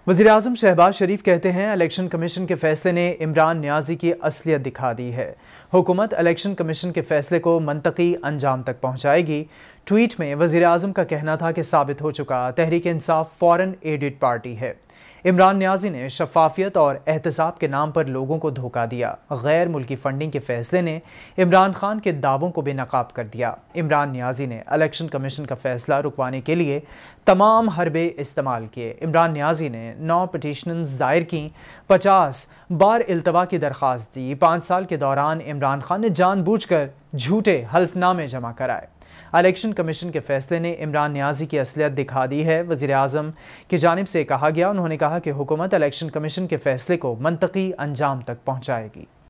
वज़ीर-ए-आज़म शहबाज शरीफ कहते हैं, इलेक्शन कमीशन के फैसले ने इमरान नियाज़ी की असलियत दिखा दी है। हुकूमत इलेक्शन कमीशन के फैसले को मंतकी अंजाम तक पहुँचाएगी। ट्वीट में वज़ीर-ए-आज़म का कहना था कि साबित हो चुका Tehreek Insaf foreign aided party है। इमरान नियाज़ी ने शफाफियत और एहतसाब के नाम पर लोगों को धोखा दिया। गैर मुल्की फंडिंग के फैसले ने इमरान खान के दावों को बेनकाब कर दिया। इमरान नियाज़ी ने इलेक्शन कमीशन का फैसला रुकवाने के लिए तमाम हरबे इस्तेमाल किए। इमरान नियाज़ी ने 9 पिटीशंस दायर की, 50 बार इल्तवा की दरख्वास्त दी। 5 साल के दौरान इमरान खान ने जानबूझकर झूठे हल्फनामे जमा कराए। इलेक्शन कमीशन के फैसले ने इमरान नियाज़ी की असलियत दिखा दी है। वज़ीर-ए-आज़म की जानिब से कहा गया, उन्होंने कहा कि हुकूमत इलेक्शन कमीशन के फैसले को मंतकी अंजाम तक पहुँचाएगी।